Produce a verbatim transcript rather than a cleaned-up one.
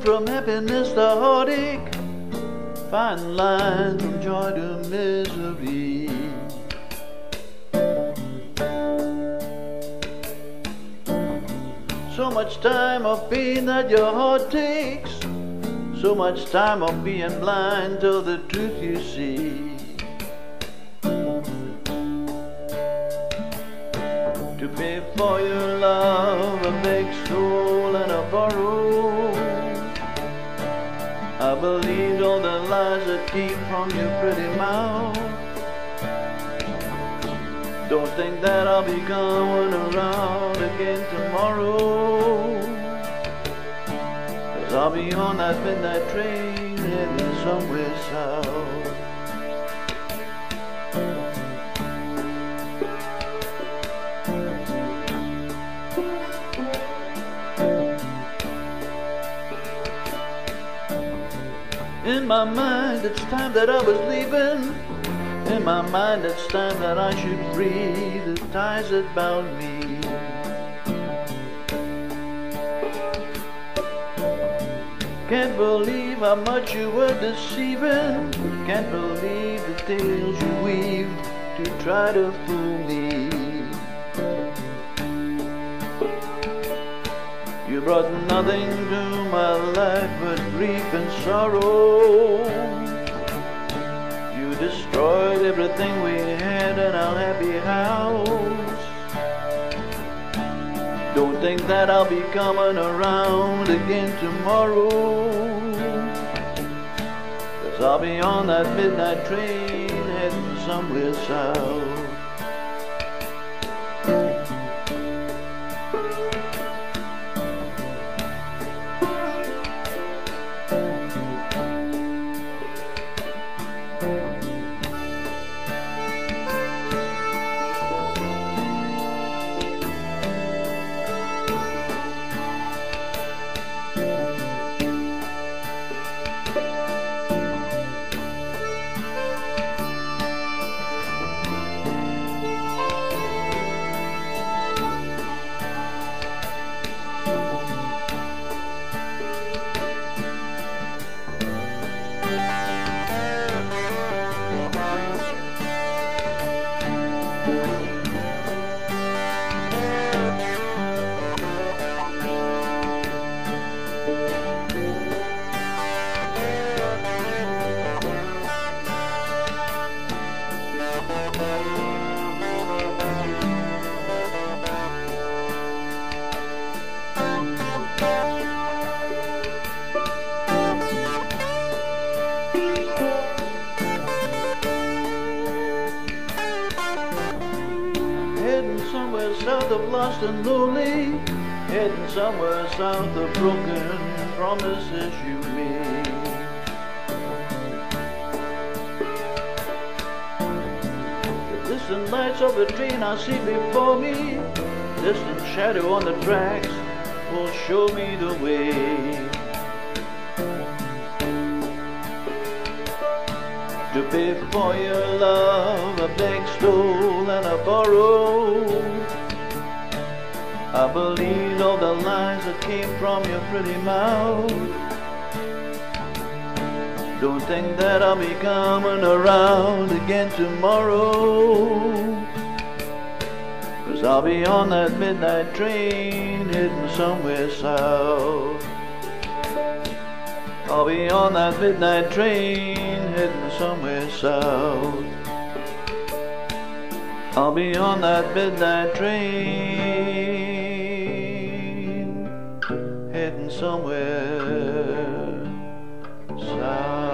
from happiness to heartache, fine line from joy to misery. So much time of pain that your heart takes, so much time of being blind to the truth you see. To pay for your love, a big soul and a borrow. I believed all the lies that came from your pretty mouth. Don't think that I'll be coming around again tomorrow, 'cause I'll be on that midnight train heading somewhere south. In my mind it's time that I was leaving. In my mind it's time that I should free the ties that bound me. Can't believe how much you were deceiving. Can't believe the tales you weaved to try to fool me. You brought nothing to my life but grief and sorrow. You destroyed everything we had in our happy house. Don't think that I'll be coming around again tomorrow, 'cause I'll be on that midnight train heading somewhere south. Heading somewhere south of lost and lonely, heading somewhere south of broken promises you made. The distant lights of the train I see before me, distant shadow on the tracks will show me the way. To pay for your love, a beg, stole and a borrow. I believed all the lies that came from your pretty mouth. Don't think that I'll be coming around again tomorrow, 'cause I'll be on that midnight train heading somewhere south. I'll be on that midnight train heading somewhere south. I'll be on that midnight train heading somewhere south.